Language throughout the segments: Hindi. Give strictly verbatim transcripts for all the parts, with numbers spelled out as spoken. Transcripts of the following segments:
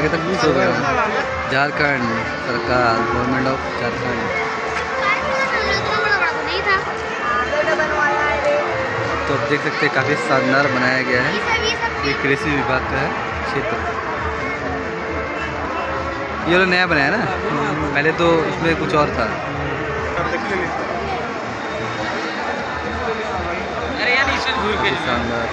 आगे तक मिस हो गया। झारखंड सरकार, गवर्नमेंट ऑफ झारखंड। तो आप देख सकते हैं काफ़ी शानदार बनाया गया है। ये कृषि विभाग का है क्षेत्र। ये लोग नया बनाया ना, पहले तो इसमें कुछ और था। शानदार।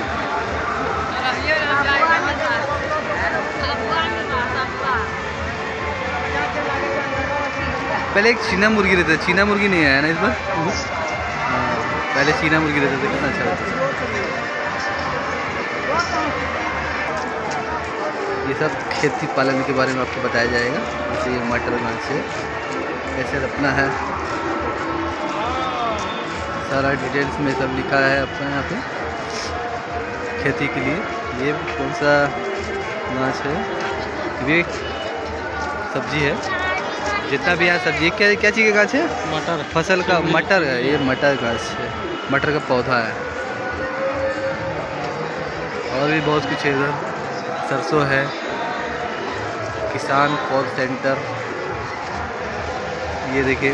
पहले एक चीना मुर्गी रहता, चीना मुर्गी नहीं आया ना इस बार। पहले चीना मुर्गी रहते थे, कितना अच्छा रहता। ये सब खेती पालन के बारे में आपको बताया जाएगा। जैसे ये मटर गांच से कैसे अपना है, सारा डिटेल्स में सब लिखा है अपना यहाँ पे खेती के लिए। ये कौन सा गांच है, ये सब्जी है। जितना भी यहाँ सब्जी, क्या क्या चीज़ का गाछ है? मटर। फसल का मटर है, ये मटर गाछ है, मटर का पौधा है। और भी बहुत कुछ है इधर, सरसों है, किसान कॉल सेंटर। ये देखिए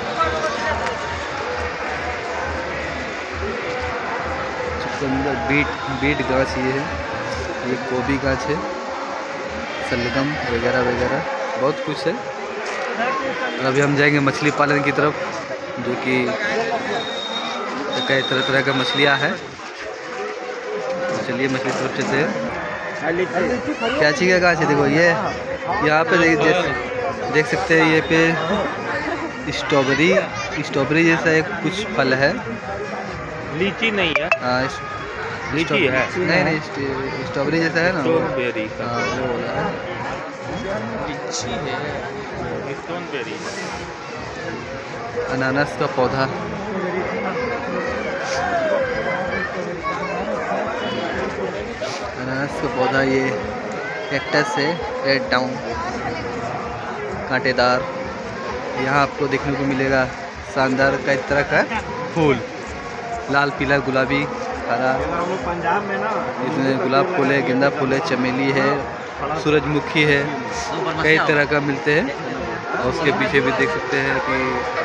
चुकंदर, बीट बीट गाछ ये है, ये गोभी गाछ है, सलगम वगैरह वगैरह बहुत कुछ है। अभी हम जाएंगे मछली पालन की तरफ, जो कि कई तरह तरह का मछलियाँ हैं। तो चलिए मछली तरफ चलते हैं। क्या चीज़ का गाछ है? देखो ये यहाँ पे देख, देख सकते हैं, ये पे स्ट्रॉबेरी स्ट्रॉबेरी जैसा एक कुछ फल है। लीची नहीं है? हाँ लीची है। नहीं नहीं स्ट्रॉबेरी जैसा है ना, स्ट्रॉबेरी का। हाँ वो वाला है। लीची है, स्ट्रॉबेरी। अनानास का पौधा, अनानास का पौधा, ये कैक्टस है, रेड टाउन, कांटेदार। यहाँ आपको देखने को मिलेगा शानदार कई तरह का फूल, लाल पीला गुलाबी हरा। पंजाब में ना इसमें गुलाब फूल है, गेंदा फूल है, चमेली है, सूरजमुखी है, कई तरह का मिलते हैं। और उसके पीछे भी देख सकते हैं कि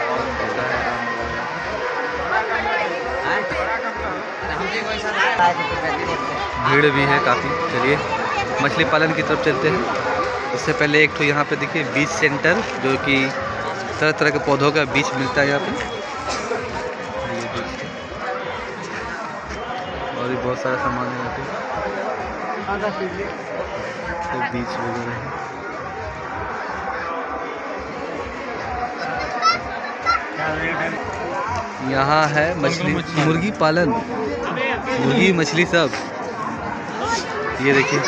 भीड़ भी है काफ़ी। चलिए मछली पालन की तरफ चलते हैं। उससे पहले एक तो यहाँ पे देखिए बीज सेंटर, जो कि तरह तरह के पौधों का बीज मिलता है यहाँ पे। और भी बहुत सारा सामान है यहाँ पे, तो बीज वगैरह है। यहाँ है मछली, मुर्गी पालन, मुर्गी मछली सब। ये देखिए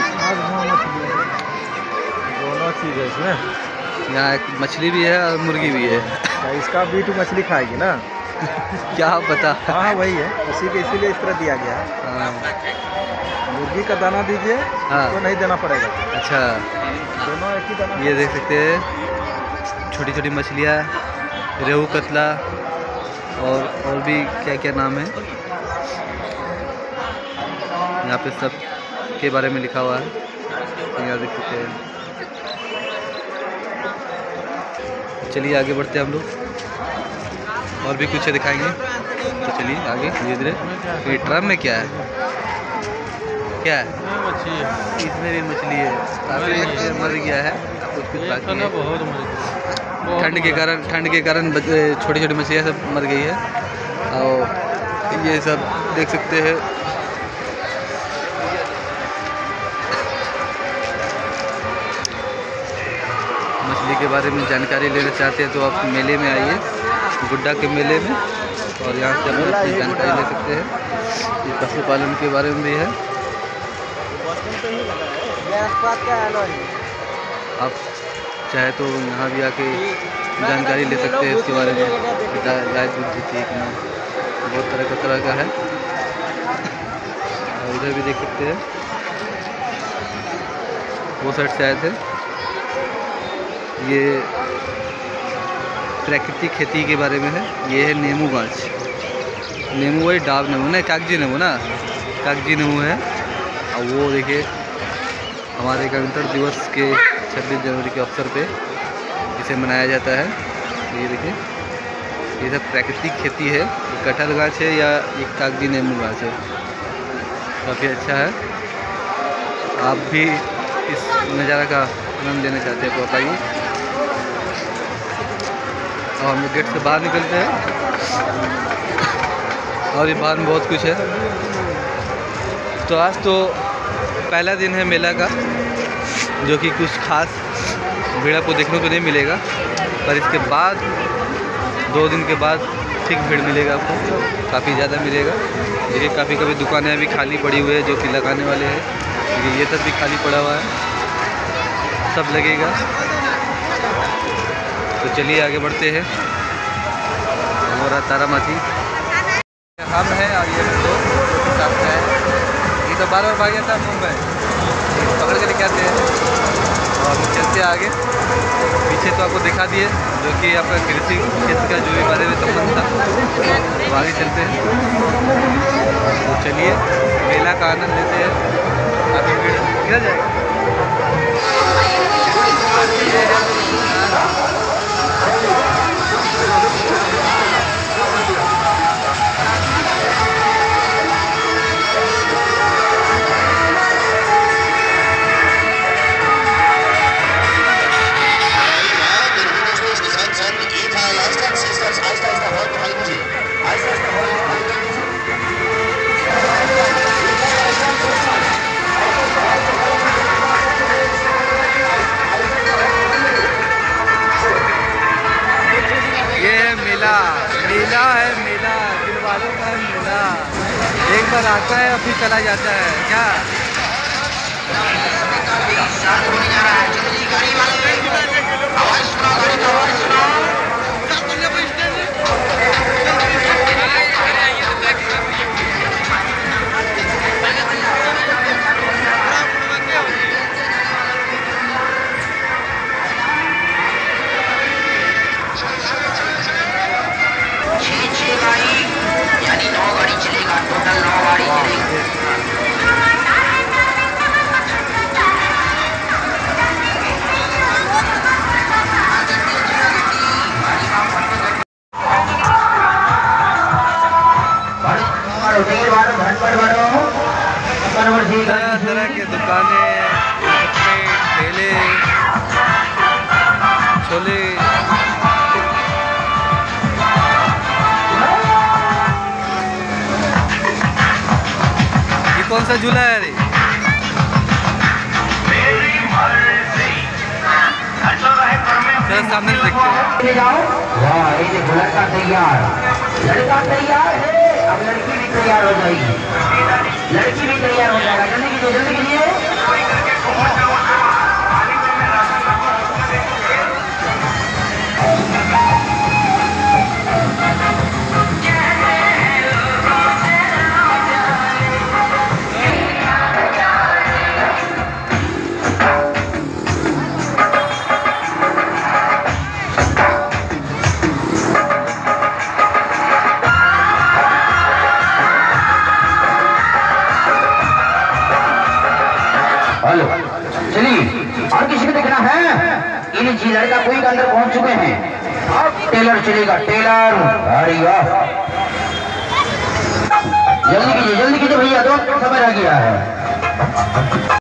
दोनों चीज़ है इसमें। यहाँ एक मछली भी है और मुर्गी भी है। इसका भी तो मछली खाएगी ना? क्या पता। हाँ वही है, उसी के इसीलिए इस तरह दिया गया है। हाँ। मुर्गी का दाना दीजिए, हाँ तो नहीं देना पड़ेगा। अच्छा, दोनों एक ही दाना। ये देख सकते हैं छोटी छोटी मछलियाँ, रेहू कतला और और भी क्या क्या नाम है यहाँ पे, सब के बारे में लिखा हुआ है। तो यहाँ देख सकते हैं। चलिए आगे बढ़ते हैं हम लोग, और भी कुछ दिखाएंगे। तो चलिए आगे धीरे धीरे। ये ड्रम में क्या है, क्या है? मछली है, इसमें भी मछली है, काफ़ी मर गया है, कुछ कुछ बाकी है। बहुत ठंड के कारण ठंड के कारण छोटी छोटी मछलियाँ सब मर गई है। और ये सब देख सकते हैं। मछली के बारे में जानकारी लेना चाहते हैं तो आप मेले में आइए, गुड्डा के मेले में, और यहाँ से आप अपनी जानकारी ले सकते हैं। ये पशुपालन के बारे में भी है। आप चाहे तो यहाँ भी आके जानकारी ले सकते हैं इसके बारे में, गाय दूध देती है कि ना, बहुत तरह का तरह का है। और इधर भी देख सकते हैं, वो साइड से आए थे। ये प्राकृतिक खेती के बारे में है। ये है नींबू गाछ, नींबू वही डाब नींबू ना, कागजी नींबू ना, कागजी नींबू है। और वो देखिए हमारे गणतंत्र दिवस के छब्बीस जनवरी के अवसर पे इसे मनाया जाता है। ये देखिए, ये सब प्राकृतिक खेती है। ये कटहल गाछ है या एक कागजी नींबू गाछ है, काफ़ी अच्छा है। आप भी इस नज़ारा का आनंद लेना चाहते हैं तो आप आइए। और हम लोग गेट से बाहर निकलते हैं और ये बाहर में बहुत कुछ है। तो आज तो पहला दिन है मेला का, जो कि कुछ खास भीड़ आपको देखने को नहीं मिलेगा, पर इसके बाद दो दिन के बाद ठीक भीड़ मिलेगा आपको, काफ़ी ज़्यादा मिलेगा। देखिए काफ़ी कभी दुकानें अभी खाली पड़ी हुई है जो कि लगाने वाले हैं। देखिए ये सब भी खाली पड़ा हुआ है, सब लगेगा। तो चलिए आगे बढ़ते हैं। हमारा तारामाची हम है और ये दोस्त के साथ है। ये तो बार बार भाग गया था मुंबई, पकड़ के लेके आते हैं और हम चलते हैं आगे। पीछे तो आपको दिखा दिए जो कि आपका कृषि क्षेत्र का जो भी बारे में संबंध था, तो आगे चलते हैं। तो चलिए मेला का आनंद लेते हैं। काफ़ी भीड़ किधर जाएगा। मेला है, मेला दिल वालों का है मेला। एक बार आता है और फिर चला जाता है क्या। यानी नौ गाड़ी चलेगा, टोटल नौ गाड़ी चलेगा। तरह तरह के दुकानें, ठेले, छोले, कौन सा झूला है रे? सर सामने से देखते हैं। वाह, ये लड़का तैयार, लड़का तैयार है। अब लड़की भी तैयार हो जाएगी, लड़की भी तैयार हो जाएगा। जल्दी कीजिए, जल्दी कीजिए। हेलो, चलिए और किसी को देखना है। इन जी लड़का कोई के अंदर पहुंच चुके हैं। अब टेलर चलेगा, टेलर। अरे वाह, जल्दी कीजिए, जल्दी कीजिए भैया, दो समय रह गया है।